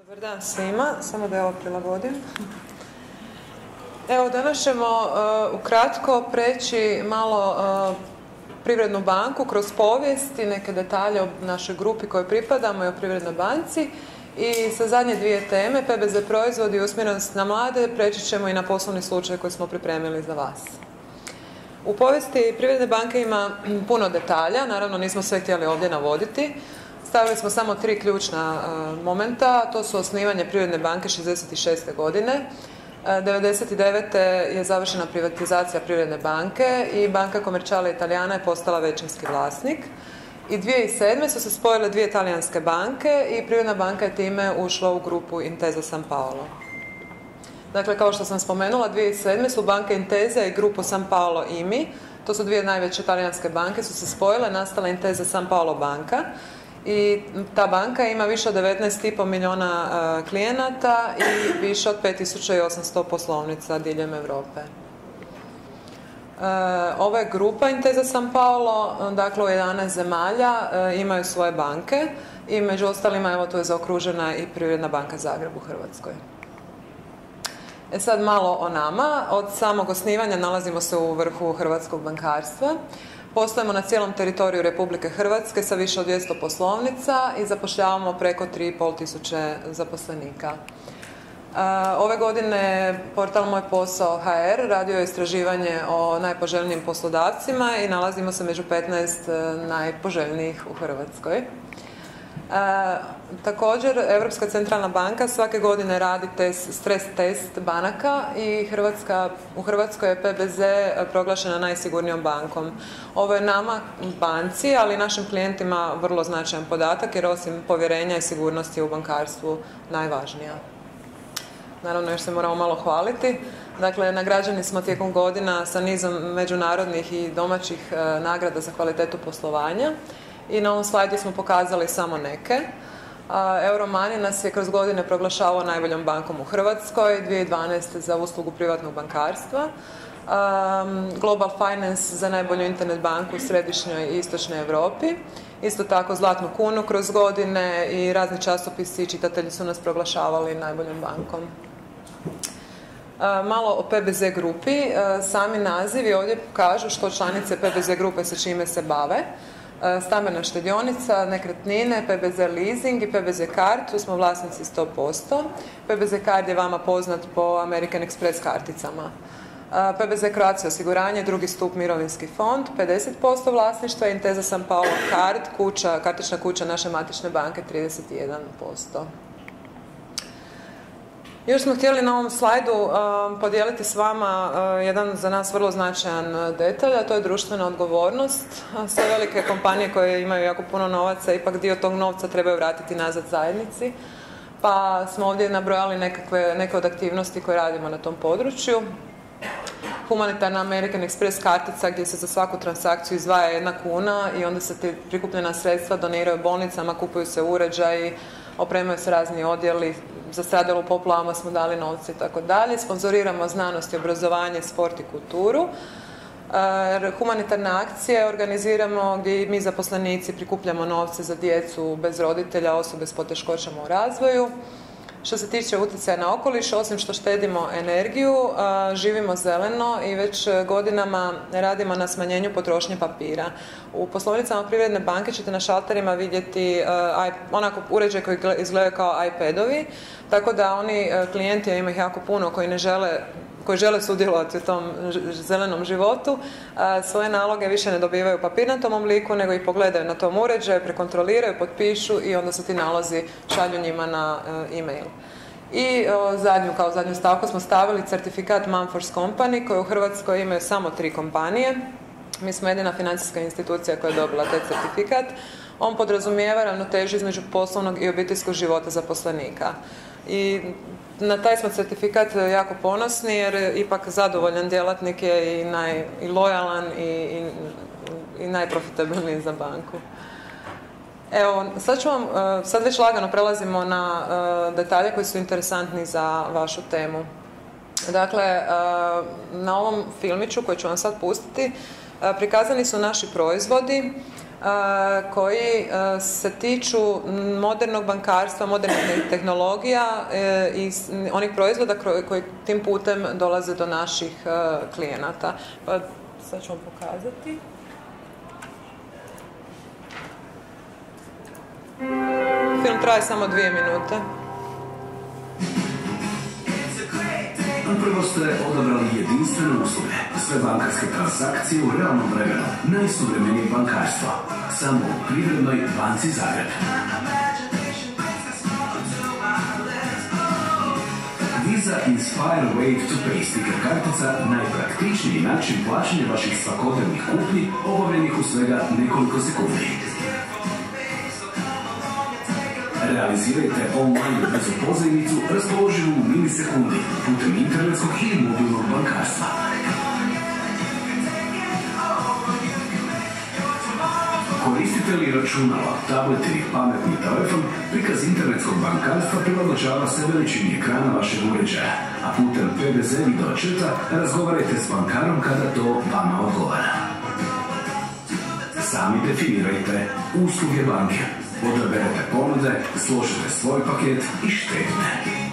Dobar dan svima, samo da ovo prilagodim. Evo, danas ćemo ukratko preći malo Privrednu banku kroz povijest i neke detalje o našoj grupi kojoj pripadamo i o Privrednoj banci. I sa zadnje dvije teme, PBZ proizvodi i usmjerenost na mlade, preći ćemo i na poslovni slučaj koji smo pripremili za vas. U povijesti Privredne banke ima puno detalja, naravno nismo sve htjeli ovdje navoditi. Stavili smo samo tri ključna momenta, to su osnivanje Privredne banke 1966. godine, 1999. je završena privatizacija Privredne banke i Banka Commerciale Italiana je postala većinski vlasnik. I 2007. su se spojile dvije talijanske banke i Privredna banka je time ušla u grupu Intesa San Paolo. Dakle, kao što sam spomenula, 2007. su banke Intesa i grupu San Paolo IMI, to su dvije najveće talijanske banke, su se spojile, nastala Intesa San Paolo banka. I ta banka ima više od 19,5 milijuna klijenata i više od 5800 poslovnica diljem Europe. Ova je grupa Intesa San Paolo, dakle u 11 zemalja imaju svoje banke i među ostalima, evo, tu je zaokružena i Privredna banka Zagreb u Hrvatskoj. Sad malo o nama. Od samog osnivanja nalazimo se u vrhu hrvatskog bankarstva. Poslujemo na cijelom teritoriju Republike Hrvatske sa više od 200 poslovnica i zapošljavamo preko 3.500 zaposlenika. Ove godine portal Moj posao HR radio je istraživanje o najpoželjnijim poslodavcima i nalazimo se među 15 najpoželjnijih u Hrvatskoj. Također, Europska centralna banka svake godine radi stres test banaka i u Hrvatskoj je PBZ proglašena najsigurnijom bankom. Ovo je nama, banci, ali i našim klijentima vrlo značajan podatak jer osim povjerenja i sigurnosti u bankarstvu najvažnija. Naravno, još se moramo malo hvaliti. Dakle, nagrađeni smo tijekom godina sa nizom međunarodnih i domaćih nagrada za kvalitetu poslovanja. I na ovom slajdu smo pokazali samo neke. Euromoney nas je kroz godine proglašavao najboljom bankom u Hrvatskoj, 2012. za uslugu privatnog bankarstva, Global Finance za najbolju internet banku u središnjoj i istočnoj Europi, isto tako Zlatnu kunu kroz godine i razni časopisi i čitatelji su nas proglašavali najboljom bankom. Malo o PBZ grupi. Sami nazivi ovdje kažu što članice PBZ grupe sa čime se bave. Stambena štedionica, nekretnine, PBZ leasing i PBZ card, tu smo vlasnici 100%. PBZ card je vama poznat po American Express karticama. PBZ Croatia osiguranje, drugi stup mirovinski fond, 50% vlasništva, Intesa San Paolo card, kartična kuća naše matične banke, 31%. Još smo htjeli na ovom slajdu podijeliti s vama jedan za nas vrlo značajan detalj, a to je društvena odgovornost. Sve velike kompanije koje imaju jako puno novaca, ipak dio tog novca trebaju vratiti nazad zajednici. Pa smo ovdje nabrojali neke od aktivnosti koje radimo na tom području. Humanitarna American Express kartica gdje se za svaku transakciju izdvaja 1 kuna i onda se te prikupljena sredstva doniraju bolnicama, kupuju se uređaji, opremaju se razni odjeli, za stradalu poplavama smo dali novce i tako dalje. Sponzoriramo znanost i obrazovanje, sport i kulturu. Humanitarne akcije organiziramo gdje mi zaposlenici prikupljamo novce za djecu bez roditelja, osobe s poteškoćama u razvoju. Što se tiče utjecaja na okoliš, osim što štedimo energiju, živimo zeleno i već godinama radimo na smanjenju potrošnje papira. U poslovnicama Privredne banke ćete na šalterima vidjeti onako uređaje koji izgledaju kao iPadovi, tako da oni klijenti, a ima ih jako puno koji žele sudjelovati u tom zelenom životu, svoje naloge više ne dobivaju u papirnatom obliku, nego ih pogledaju na tom uređaju, prekontroliraju, potpišu i onda se ti nalozi šalju njima na e-mail. I kao zadnju stavku smo stavili certifikat Mumford Company, koji u Hrvatskoj imaju samo 3 kompanije. Mi smo jedina financijska institucija koja je dobila taj certifikat. On podrazumijeva ravnotežu između poslovnog i obiteljskog života zaposlenika. I na taj smo certifikat jako ponosni jer ipak zadovoljan djelatnik je i lojalan i najprofitabilniji za banku. Evo, sad već lagano prelazimo na detalje koji su interesantni za vašu temu. Dakle, na ovom filmiću koji ću vam sad pustiti prikazani su naši proizvodi koji se tiču modernog bankarstva, modernih tehnologija i onih proizvoda koji tim putem dolaze do naših klijenata. Pa sad ću vam pokazati. Film traje samo 2 minute. Prvo ste odabrali jedinstvene usluge, sve bankarske transakcije u realnom vremenu, najsuvremenije bankarstvo, samo u Privrednoj banci Zagreb. Visa Inspire Wave to Pay sticker kartica najpraktičniji način plaćanja vaših svakodnevnih kupnji obavljenih u svega nekoliko sekundi. Realizirajte online brzu pozajmicu raspoloživu u milisekundi putem internetskog ili mobilnog bankarstva. Koristite li računalo, tablet ili pametni telefon, prikaz internetskog bankarstva prilagođava se veličini ekrana vašeg uređaja, a putem PBZ video chata razgovarajte s bankarom kada to vama odgovara. Sami definirajte usluge banke. Odaberete ponude, složite svoj paket i štedite.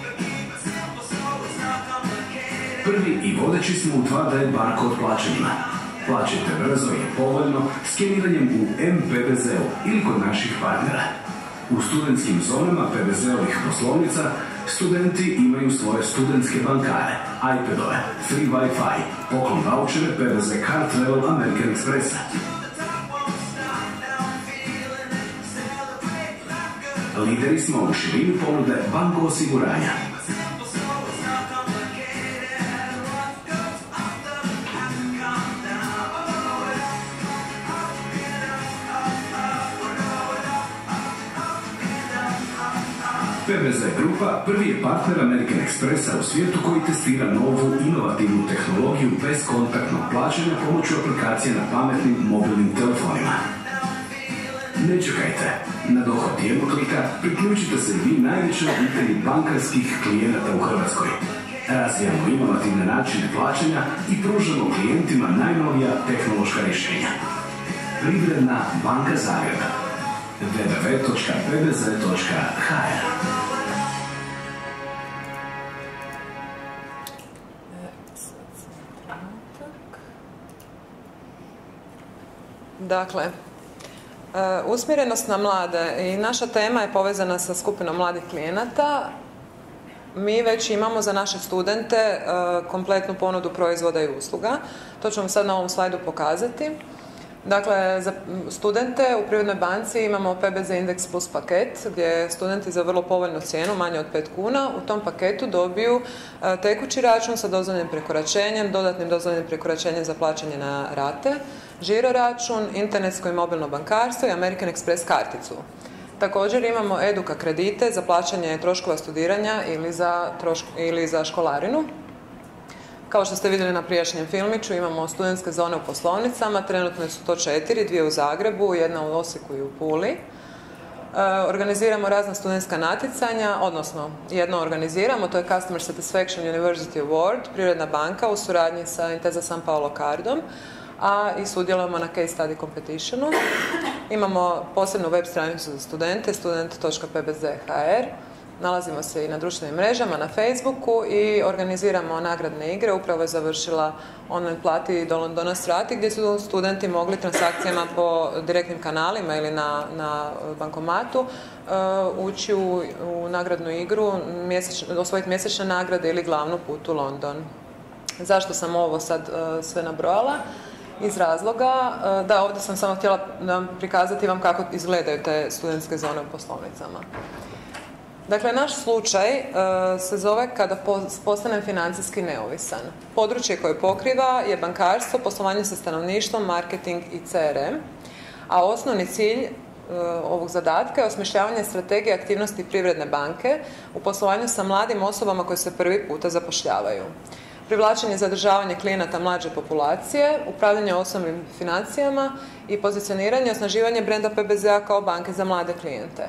Prvi i vodeći smo u 2D barkod plaćanjima. Plaćajte brzo i povoljno skeniranjem u MPBZ-u ili kod naših partnera. U studentskim zonama PBZ-ovih poslovnica studenti imaju svoje studentske bankare, iPadove, free Wi-Fi, poklon vouchere PBZ Card Travel American Expressa. Lideri smo u širini ponude banko osiguranja. PBZ Grupa prvi je partner American Expressa u svijetu koji testira novu inovativnu tehnologiju bez kontaktnog plaćanja pomoću aplikacije na pametnim mobilnim telefonima. Ne čekajte. Na dohod jednog klika priključite se vi najvećoj obitelji bankarskih klijenata u Hrvatskoj. Razvijamo inovativne načine plaćanja i pružamo klijentima najnovija tehnološka rješenja. Privredna banka Zagreb. www.pbz.hr. Dakle, usmjerenost na mlade i naša tema je povezana sa skupinom mladih klijenata. Mi već imamo za naše studente kompletnu ponudu proizvoda i usluga. To ću vam sad na ovom slajdu pokazati. Dakle, za studente u Privrednoj banci imamo PBZ Index Plus paket gdje studenti za vrlo povoljnu cijenu, manje od 5 kuna, u tom paketu dobiju tekući račun sa dozvoljenim prekoračenjem, dodatnim dozvoljenim prekoračenjem za plaćanje na rate, žiro račun, internetsko i mobilno bankarstvo i American Express karticu. Također imamo eduka kredite za plaćanje troškova studiranja ili za školarinu. Kao što ste vidjeli na prijašnjem filmiću, imamo studentske zone u poslovnicama, trenutno su to 4, 2 u Zagrebu, 1 u Osijeku i u Puli. Organiziramo razna studentska natjecanja, odnosno jedno organiziramo, to je Customer Satisfaction University Award, Privredna banka u suradnji sa Intesa San Paolo Cardom, a i sudjelujemo na Case Study Competitionu. Imamo posebnu web stranicu za studente, student.pbz.hr. Nalazimo se i na društvenim mrežama, na Facebooku i organiziramo nagradne igre. Upravo je završila online plati do Londona Strati gdje su studenti mogli transakcijama po direktnim kanalima ili na bankomatu ući u nagradnu igru, osvojiti mjesečne nagrade ili glavnu put u London. Zašto sam ovo sad sve nabrojala? Iz razloga da ovdje sam samo htjela prikazati vam kako izgledaju te studentske zone u poslovnicama. Dakle, naš slučaj se zove kada postanem financijski neovisan. Područje koje pokriva je bankarstvo, poslovanje sa stanovništvom, marketing i CRM, a osnovni cilj ovog zadatka je osmišljavanje strategije aktivnosti Privredne banke u poslovanju sa mladim osobama koje se prvi puta zapošljavaju. Privlačenje i zadržavanje klijenata mlađe populacije, upravljanje osobnim financijama i pozicioniranje i osnaživanje brenda PBZ-a kao banke za mlade klijente.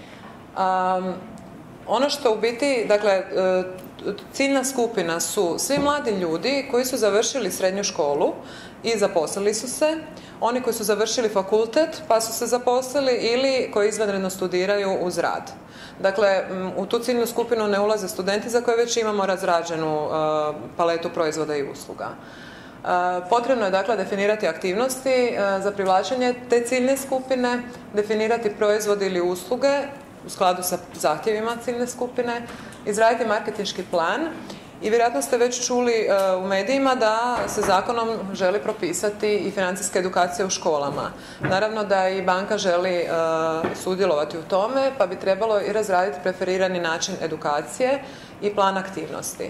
Ono što u biti, dakle, ciljna skupina su svi mladi ljudi koji su završili srednju školu i zaposlili su se, oni koji su završili fakultet pa su se zaposlili ili koji izvanredno studiraju uz rad. Dakle, u tu ciljnu skupinu ne ulaze studenti za koje već imamo razrađenu paletu proizvoda i usluga. Potrebno je dakle definirati aktivnosti za privlačenje te ciljne skupine, definirati proizvode ili usluge u skladu sa zahtjevima ciljne skupine, izraditi marketinški plan i vjerojatno ste već čuli u medijima da se zakonom želi propisati i financijska edukacija u školama. Naravno da i banka želi sudjelovati u tome, pa bi trebalo i razraditi preferirani način edukacije i plan aktivnosti.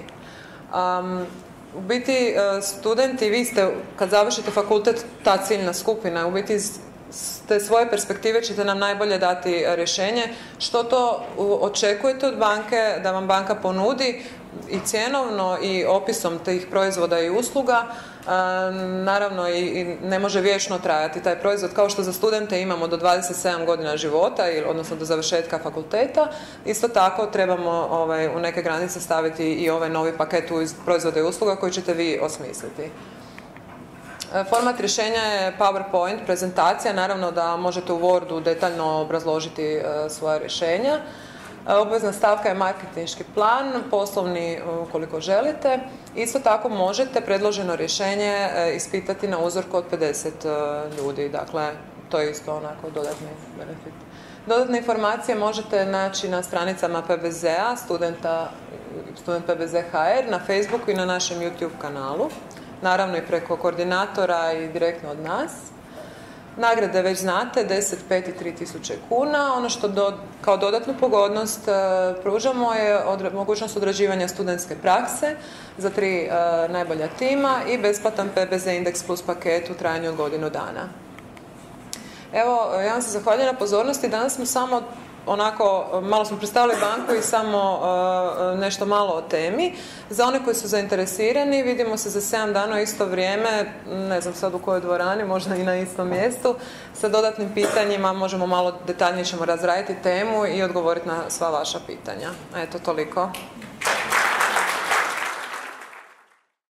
U biti, studenti, vi ste, kad završite fakultet, ta ciljna skupina, u biti iz te svoje perspektive ćete nam najbolje dati rješenje što to očekujete od banke da vam banka ponudi i cjenovno i opisom tih proizvoda i usluga. Naravno i ne može vječno trajati taj proizvod, kao što za studente imamo do 27 godina života, odnosno do završetka fakulteta. Isto tako trebamo u neke granice staviti i ovaj novi paket proizvoda i usluga koji ćete vi osmisliti. Format rješenja je PowerPoint prezentacija, naravno da možete u Wordu detaljno obrazložiti svoja rješenja. Obvezna stavka je marketinški plan, poslovni ukoliko želite. Isto tako možete predloženo rješenje ispitati na uzorku od 50 ljudi, dakle to je isto onako dodatni benefit. Dodatne informacije možete naći na stranicama PBZ-a, student PBZ.hr, na Facebooku i na našem YouTube kanalu. Naravno i preko koordinatora i direktno od nas. Nagrade već znate, 10, 5 i 3.000 kuna. Ono što kao dodatnu pogodnost pružamo je mogućnost odrađivanja studentske prakse za 3 najbolja tima i besplatan PBZ Indeks Plus paket u trajanju od godinu dana. Evo, ja vam se zahvaljujem na pozornosti. Danas smo samo onako, malo smo predstavili banku i samo nešto malo o temi. Za one koji su zainteresirani, vidimo se za 7 dana u isto vrijeme, ne znam sad u kojoj dvorani, možda i na istom mjestu, sa dodatnim pitanjima, možemo malo detaljnije ćemo razraditi temu i odgovoriti na sva vaša pitanja. Eto, toliko.